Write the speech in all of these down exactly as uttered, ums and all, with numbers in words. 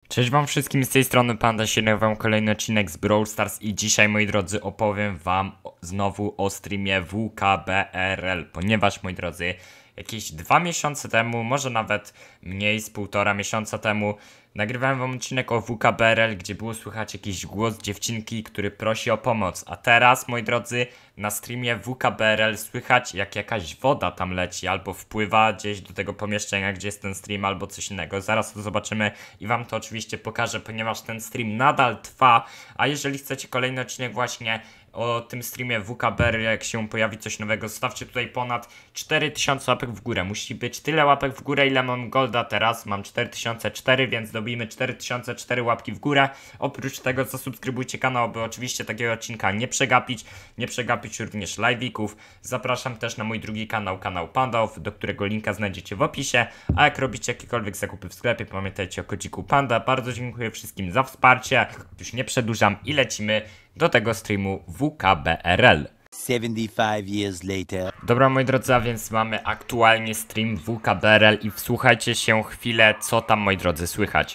Cześć wam wszystkim, z tej strony Panda siedem, wam kolejny odcinek z Brawl Stars i dzisiaj, moi drodzy, opowiem wam znowu o streamie W K B R L, ponieważ, moi drodzy, jakieś dwa miesiące temu, może nawet mniej, z półtora miesiąca temu, nagrywałem wam odcinek o W K B R L, gdzie było słychać jakiś głos dziewczynki, który prosi o pomoc. A teraz, moi drodzy, na streamie W K B R L słychać, jak jakaś woda tam leci, albo wpływa gdzieś do tego pomieszczenia, gdzie jest ten stream, albo coś innego. Zaraz to zobaczymy i wam to oczywiście pokażę, ponieważ ten stream nadal trwa. A jeżeli chcecie kolejny odcinek właśnie o tym streamie W K B R L, jak się pojawi coś nowego, zostawcie tutaj ponad cztery tysiące łapek w górę. Musi być tyle łapek w górę, ile mam golda teraz. Mam cztery tysiące cztery, więc dobijmy cztery tysiące cztery łapki w górę. Oprócz tego zasubskrybujcie kanał, by oczywiście takiego odcinka nie przegapić. Nie przegapić również live'ików. Zapraszam też na mój drugi kanał, kanał Pandaów, do którego linka znajdziecie w opisie. A jak robicie jakiekolwiek zakupy w sklepie, pamiętajcie o kodziku Panda. Bardzo dziękuję wszystkim za wsparcie. Już nie przedłużam i lecimy do tego streamu W K B R L. seventy-five years later. Dobra, moi drodzy, a więc mamy aktualnie stream W K B R L i wsłuchajcie się chwilę, co tam, moi drodzy, słychać.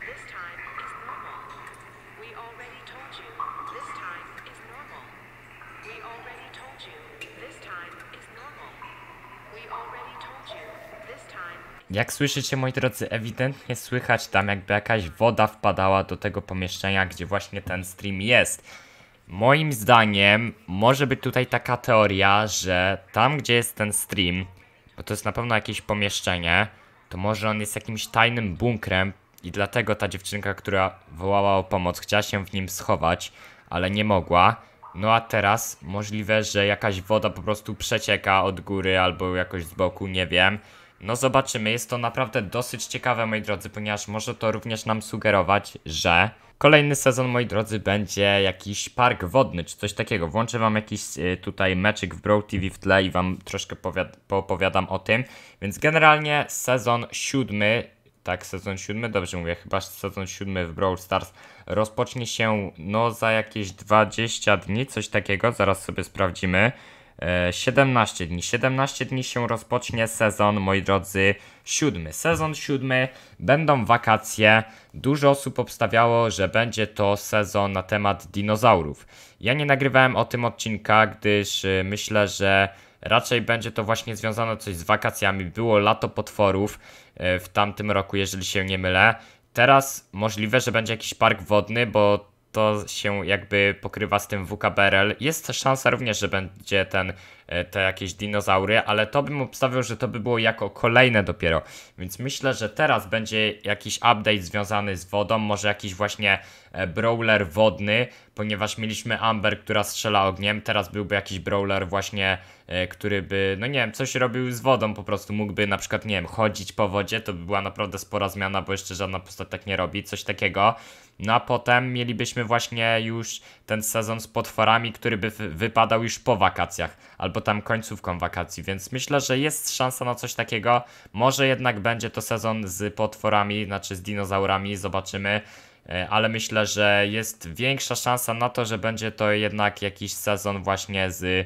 Jak słyszycie, moi drodzy, ewidentnie słychać tam, jakby jakaś woda wpadała do tego pomieszczenia, gdzie właśnie ten stream jest. Moim zdaniem może być tutaj taka teoria, że tam, gdzie jest ten stream, bo to jest na pewno jakieś pomieszczenie, to może on jest jakimś tajnym bunkrem i dlatego ta dziewczynka, która wołała o pomoc, chciała się w nim schować, ale nie mogła. No a teraz możliwe, że jakaś woda po prostu przecieka od góry albo jakoś z boku, nie wiem. No zobaczymy, jest to naprawdę dosyć ciekawe, moi drodzy, ponieważ może to również nam sugerować, że kolejny sezon, moi drodzy, będzie jakiś park wodny, czy coś takiego. Włączę wam jakiś y, tutaj meczyk w Brawl T V w tle i wam troszkę poopowiadam o tym. Więc generalnie sezon siódmy, tak, sezon siódmy, dobrze mówię, chyba sezon siódmy w Brawl Stars rozpocznie się, no, za jakieś dwadzieścia dni, coś takiego, zaraz sobie sprawdzimy. siedemnaście dni. siedemnaście dni się rozpocznie sezon, moi drodzy, siódmy. Sezon siódmy, będą wakacje. Dużo osób obstawiało, że będzie to sezon na temat dinozaurów. Ja nie nagrywałem o tym odcinka, gdyż y, myślę, że raczej będzie to właśnie związane coś z wakacjami. Było lato potworów y, w tamtym roku, jeżeli się nie mylę. Teraz możliwe, że będzie jakiś park wodny, bo to się jakby pokrywa z tym W K B R L. Jest też szansa również, że będzie ten, te jakieś dinozaury, ale to bym obstawiał, że to by było jako kolejne dopiero. Więc myślę, że teraz będzie jakiś update związany z wodą, może jakiś właśnie brawler wodny, ponieważ mieliśmy Amber, która strzela ogniem, teraz byłby jakiś brawler właśnie, który by, no nie wiem, coś robił z wodą, po prostu mógłby na przykład, nie wiem, chodzić po wodzie, to by była naprawdę spora zmiana, bo jeszcze żadna postać tak nie robi, coś takiego. No a potem mielibyśmy właśnie już ten sezon z potworami, który by wypadał już po wakacjach, albo tam końcówką wakacji, więc myślę, że jest szansa na coś takiego. Może jednak będzie to sezon z potworami, znaczy z dinozaurami, zobaczymy. Ale myślę, że jest większa szansa na to, że będzie to jednak jakiś sezon właśnie z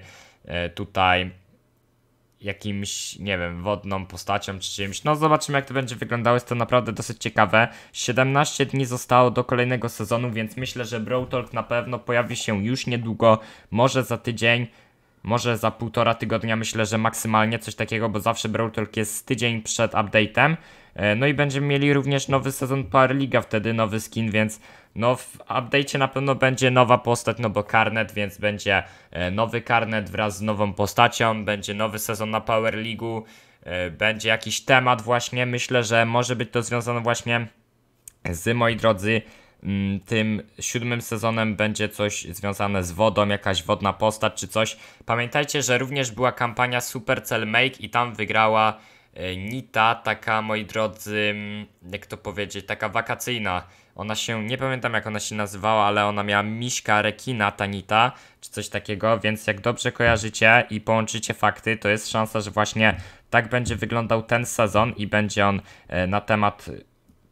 tutaj jakimś, nie wiem, wodną postacią czy czymś. No zobaczymy, jak to będzie wyglądało, jest to naprawdę dosyć ciekawe. siedemnaście dni zostało do kolejnego sezonu, więc myślę, że Brawl Talk na pewno pojawi się już niedługo, może za tydzień, może za półtora tygodnia, myślę, że maksymalnie coś takiego, bo zawsze Brawl Talk jest tydzień przed update'em. No i będziemy mieli również nowy sezon Power League'a, wtedy nowy skin, więc no w update'cie na pewno będzie nowa postać, no bo karnet, więc będzie nowy karnet wraz z nową postacią, będzie nowy sezon na Power League'u, będzie jakiś temat właśnie, myślę, że może być to związane właśnie z, moi drodzy, tym siódmym sezonem będzie coś związane z wodą, jakaś wodna postać czy coś. Pamiętajcie, że również była kampania Supercell Make i tam wygrała Nita, taka, moi drodzy, jak to powiedzieć, taka wakacyjna. Ona się, nie pamiętam jak ona się nazywała, ale ona miała miśka rekina, ta Nita, czy coś takiego, więc jak dobrze kojarzycie i połączycie fakty, to jest szansa, że właśnie tak będzie wyglądał ten sezon i będzie on na temat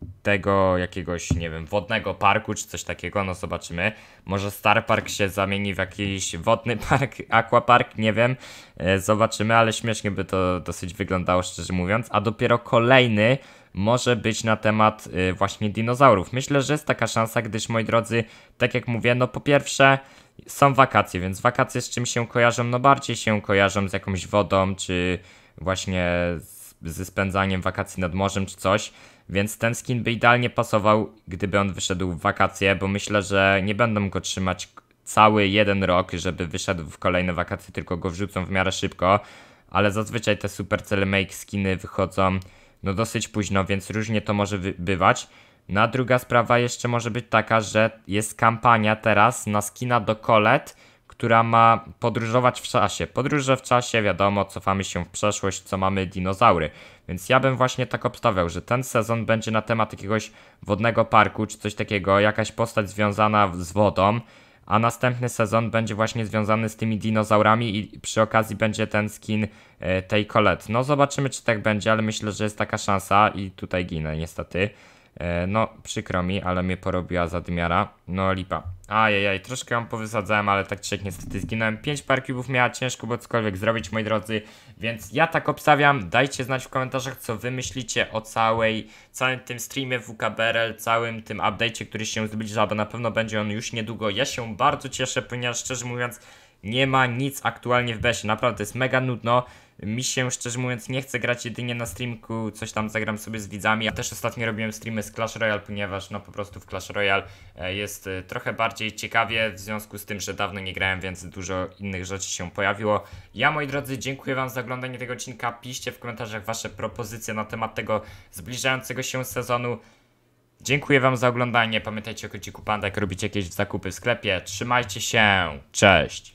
tego jakiegoś, nie wiem, wodnego parku czy coś takiego, no zobaczymy. Może Star Park się zamieni w jakiś wodny park, aquapark, nie wiem. E, zobaczymy, ale śmiesznie by to dosyć wyglądało, szczerze mówiąc. A dopiero kolejny może być na temat y, właśnie dinozaurów. Myślę, że jest taka szansa, gdyż moi drodzy, tak jak mówię, no po pierwsze są wakacje, więc wakacje z czym się kojarzą? No bardziej się kojarzą z jakąś wodą, czy właśnie z, ze spędzaniem wakacji nad morzem, czy coś. Więc ten skin by idealnie pasował, gdyby on wyszedł w wakacje, bo myślę, że nie będą go trzymać cały jeden rok, żeby wyszedł w kolejne wakacje, tylko go wrzucą w miarę szybko. Ale zazwyczaj te Supercell Make skiny wychodzą no dosyć późno, więc różnie to może bywać. No a druga sprawa jeszcze może być taka, że jest kampania teraz na skina do Colette, która ma podróżować w czasie. Podróże w czasie, wiadomo, cofamy się w przeszłość, co mamy dinozaury. Więc ja bym właśnie tak obstawiał, że ten sezon będzie na temat jakiegoś wodnego parku, czy coś takiego, jakaś postać związana z wodą, a następny sezon będzie właśnie związany z tymi dinozaurami i przy okazji będzie ten skin e, tej Colette. No zobaczymy, czy tak będzie, ale myślę, że jest taka szansa i tutaj ginę niestety. E, no przykro mi, ale mnie porobiła zadmiara. No lipa. Ajajaj, troszkę ją powysadzałem, ale tak czy siak niestety zginąłem. pięć par cubów miała ciężko było cokolwiek zrobić, moi drodzy, więc ja tak obstawiam. Dajcie znać w komentarzach, co wy myślicie o całej, całym tym streamie W K B R L, całym tym update'cie, który się zbliża, bo na pewno będzie on już niedługo. Ja się bardzo cieszę, ponieważ szczerze mówiąc nie ma nic aktualnie w besie, naprawdę jest mega nudno. Mi się szczerze mówiąc nie chce grać jedynie na streamku, coś tam zagram sobie z widzami. Ja też ostatnio robiłem streamy z Clash Royale, ponieważ no po prostu w Clash Royale jest trochę bardziej ciekawie, w związku z tym, że dawno nie grałem, więc dużo innych rzeczy się pojawiło. Ja, moi drodzy, dziękuję wam za oglądanie tego odcinka, piszcie w komentarzach wasze propozycje na temat tego zbliżającego się sezonu. Dziękuję wam za oglądanie, pamiętajcie o kociku Panda, jak robicie jakieś zakupy w sklepie, trzymajcie się, cześć!